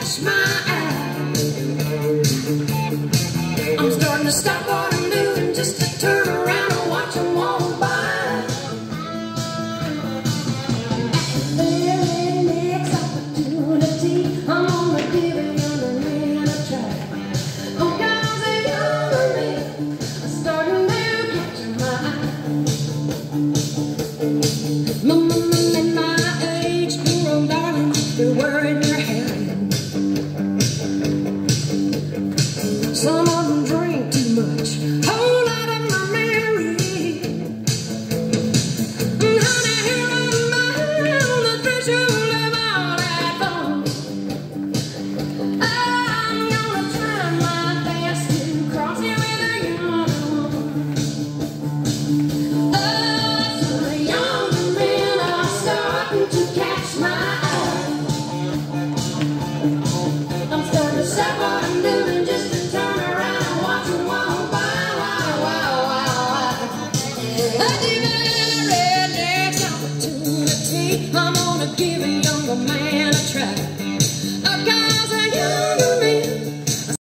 catch my eye. I'm starting to stop what I'm doing just to turn around and watch them walk by. Next opportunity, I'm gonna give a young man a try. Oh, cause a young man is starting to catch my eye. My age, poor old darling, they're wearing their hair. Some of them drink too much, whole lot of them are married. Honey, here am I on the threshold of all that fun. I'm gonna try my best to cross it with a young woman. The young men are starting to catch my eye. I'm starting to stop what I'm doing just to turn around and watch them walk by.